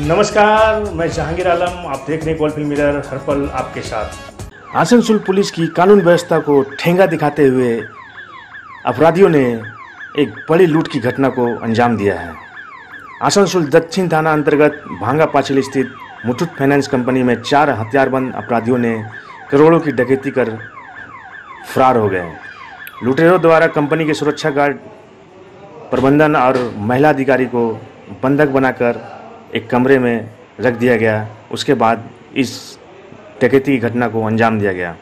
नमस्कार, मैं जहांगीर आलम। आप देख रहे हैं गोल्ड फिल्म मिरर, हर पल आपके साथ। आसनसोल पुलिस की कानून व्यवस्था को ठेंगा दिखाते हुए अपराधियों ने एक बड़ी लूट की घटना को अंजाम दिया है। आसनसोल दक्षिण थाना अंतर्गत भांगा पाचिल स्थित मुथूट फाइनेंस कंपनी में 4 हथियारबंद अपराधियों ने करोड़ों की डकैती कर फरार हो गए। लुटेरों द्वारा कंपनी के सुरक्षा गार्ड, प्रबंधन और महिला अधिकारी को बंधक बनाकर एक कमरे में रख दिया गया। उसके बाद इस डकैती की घटना को अंजाम दिया गया।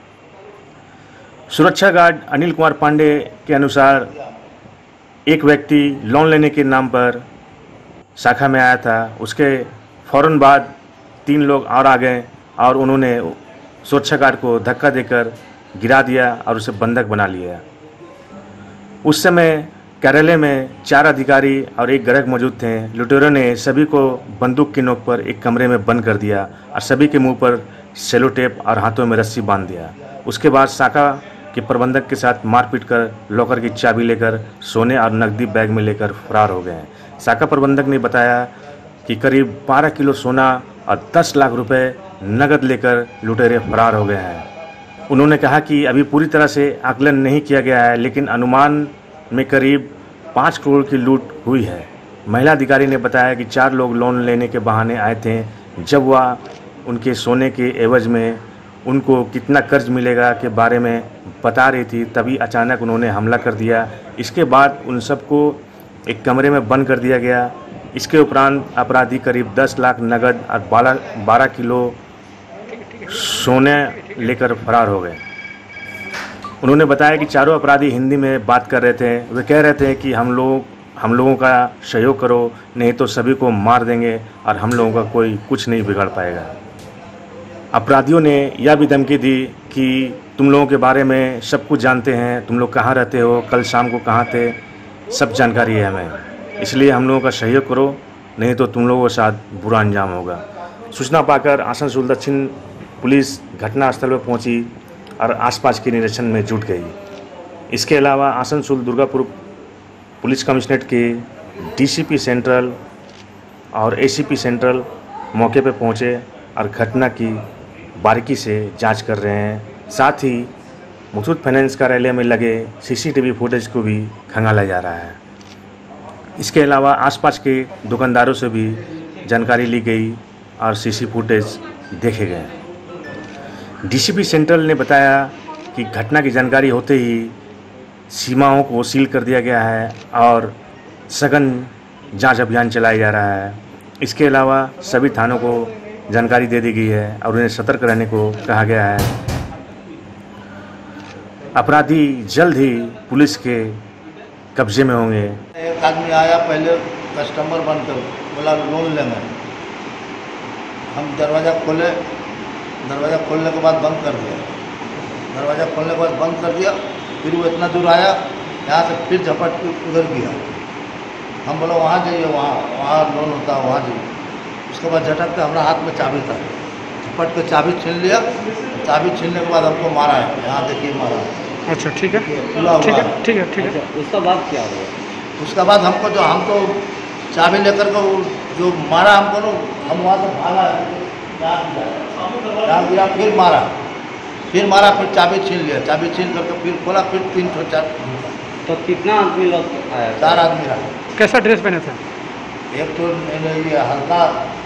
सुरक्षा गार्ड अनिल कुमार पांडे के अनुसार एक व्यक्ति लोन लेने के नाम पर शाखा में आया था। उसके फ़ौरन बाद 3 लोग और आ गए और उन्होंने सुरक्षा गार्ड को धक्का देकर गिरा दिया और उसे बंधक बना लिया। उस समय कार्यालय में 4 अधिकारी और एक ग्राहक मौजूद थे। लुटेरों ने सभी को बंदूक की नोक पर एक कमरे में बंद कर दिया और सभी के मुंह पर सेलो टेप और हाथों में रस्सी बांध दिया। उसके बाद शाखा के प्रबंधक के साथ मारपीट कर लॉकर की चाबी लेकर सोने और नकदी बैग में लेकर फरार हो गए। शाखा प्रबंधक ने बताया कि करीब 12 किलो सोना और 10 लाख रुपए नकद लेकर लुटेरे फरार हो गए हैं। उन्होंने कहा कि अभी पूरी तरह से आकलन नहीं किया गया है, लेकिन अनुमान में करीब 5 करोड़ की लूट हुई है। महिला अधिकारी ने बताया कि 4 लोग लोन लेने के बहाने आए थे। जब वह उनके सोने के एवज में उनको कितना कर्ज मिलेगा के बारे में बता रही थी, तभी अचानक उन्होंने हमला कर दिया। इसके बाद उन सबको एक कमरे में बंद कर दिया गया। इसके उपरांत अपराधी करीब 10 लाख नकद और 12 किलो सोने लेकर फरार हो गए। उन्होंने बताया कि चारों अपराधी हिंदी में बात कर रहे थे। वे कह रहे थे कि हम लोगों का सहयोग करो, नहीं तो सभी को मार देंगे और हम लोगों का कोई कुछ नहीं बिगाड़ पाएगा। अपराधियों ने यह भी धमकी दी कि तुम लोगों के बारे में सब कुछ जानते हैं, तुम लोग कहाँ रहते हो, कल शाम को कहाँ थे, सब जानकारी है हमें, इसलिए हम लोगों का सहयोग करो, नहीं तो तुम लोगों के साथ बुरा अंजाम होगा। सूचना पाकर आसनसोल दक्षिण पुलिस घटनास्थल पर पहुंची और आसपास के निरीक्षण में जुट गई। इसके अलावा आसनसोल दुर्गापुर पुलिस कमिश्नरेट के डीसीपी सेंट्रल और एसीपी सेंट्रल मौके पर पहुंचे और घटना की बारीकी से जांच कर रहे हैं। साथ ही मुथूट फाइनेंस कार्यालय में लगे सीसीटीवी फुटेज को भी खंगाला जा रहा है। इसके अलावा आसपास के दुकानदारों से भी जानकारी ली गई और सीसी फुटेज देखे गए। डीसीपी सेंट्रल ने बताया कि घटना की जानकारी होते ही सीमाओं को सील कर दिया गया है और सघन जांच अभियान चलाया जा रहा है। इसके अलावा सभी थानों को जानकारी दे दी गई है और उन्हें सतर्क रहने को कहा गया है। अपराधी जल्द ही पुलिस के कब्जे में होंगे। एक आदमी आया, पहले कस्टमर बनकर बोला लोन लेंगे। हम दरवाज़ा खोले, दरवाज़ा खोलने के बाद बंद कर दिया। दरवाज़ा खोलने के बाद बंद कर दिया। फिर वो इतना दूर आया, यहाँ से फिर झपट के उधर गया। हम बोला वहाँ जाइए, वहाँ लोन होता है, वहाँ जाइए। उसके बाद झटक के हमारा हाथ में चाबी था, झपट के चाबी छीन लिया। चाबी छीनने के बाद हमको मारा है, यहाँ देखिए मारा। अच्छा, ठीक है, ठीक है। उसका बाद क्या हुआ? उसके बाद हमको हम तो चाबी लेकर के जो मारा हमको ना, हम वहाँ से भागा, दिया, फिर मारा, फिर चाबी छीन लिया। चाबी छीन करके फिर खोला, फिर 3-4। तो कितना आदमी लोग आया? 4 आदमी रहा। कैसा ड्रेस पहने थे? एक तो ये हल्का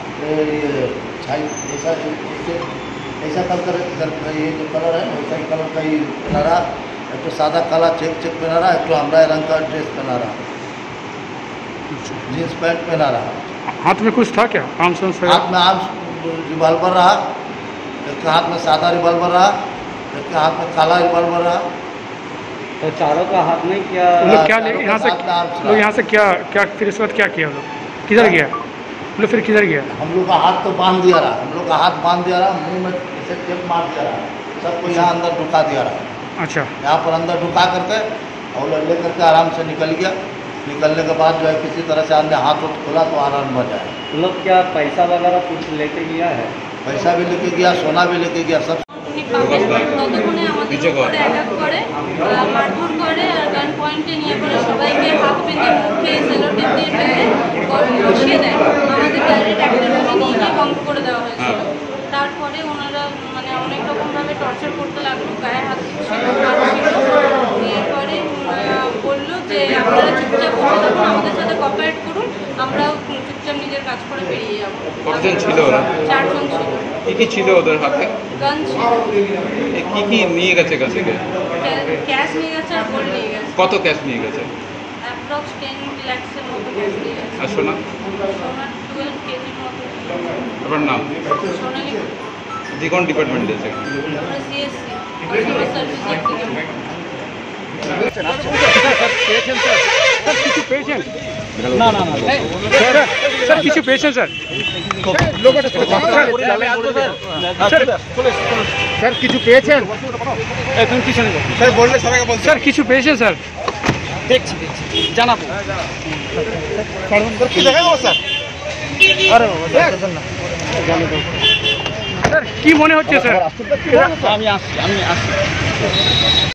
ऐसा कलर, ये जो कलर है वैसा ही कलर का ही पहना रहा। एक तो सादा काला चेक पहना रहा, एक तो हमरा रंग का ड्रेस पहना रहा, जीन्स पैंट पहना रहा। हाथ में कुछ था क्या? आर्म्स? हाथ में आर्म्स रिवॉल्वर रहा, एक के हाथ में सादा रिवॉल्वर रहा, एक के हाथ में काला रिवॉल्वर रहा। तो चारों का हाथ में क्या? लोग क्या यहाँ से क्या फिर इस वक्त क्या किया? लोग किधर गया? लोग फिर किधर गया? हम लोग का हाथ तो बांध दिया रहा, मुंह में ऐसे टेप मार दिया रहा, सबको यहाँ अंदर ढुका दिया रहा। अच्छा, यहाँ पर अंदर ढुका करके और ले करके आराम से निकल गया। निकलने के बाद जो है किसी तरह से हमने हाथ खोला तो आराम बच जाए। लोग क्या पैसा वगैरह कुछ लेके गया है? पैसा भी लेके गया, सोना भी लेके गया, सब। পাবে ততক্ষণে আমাদের উপরে অ্যাটাক করে, মারধর করে, আর গান পয়েন্টে নিয়ে পরে সবাইকে হাত পেতে মুখে সেলো টেপ দিয়ে পেতে বসিয়ে দেয়। আমাদের ডাইরেক্ট একটা রুমে নিয়ে গিয়ে বন্ধ করে দেওয়া হয়েছিল। তারপরে ওনারা মানে অনেক রকমভাবে টর্চার করতে লাগলো, গায়ে হাত ছিল, এরপরে বললো যে আপনারা চুপচাপ বসে থাকুন, আমাদের সাথে কোঅপারেট করুন, আমরাও চুপচাপ নিজের কাজ করে বেরিয়ে যাবো। কতজন ছিল ওরা? 4 জন ছিল। কি ছিল ওদের হাতে? গান ছিল। কি নিয়ে গেছে কাছ থেকে? ক্যাশ নিয়ে গেছে আর গোল্ড নিয়ে গেছে। কত ক্যাশ নিয়ে গেছে? অ্যাপ্রক্স 10 লাখসের মতো ক্যাশ নিয়ে গেছে। আর সোনা? সোনা 12 কেজির মতো। আপনার নাম? সোনালি। যে কোন ডিপার্টমেন্টে আছে? আমরা সিএসসি কনজিউমার সার্ভিস ডিপার্টমেন্ট। কিছু পেয়েছেন? না স্যার কিছু পেয়েছেন স্যার? স্যার কিছু পেয়েছেন? একদম পিছনে স্যার বললে সবাইকে বলুন। স্যার কিছু পেয়েছেন স্যার? দেখছি জানাবো। স্যার কি মনে হচ্ছে স্যার? আমি আসছি।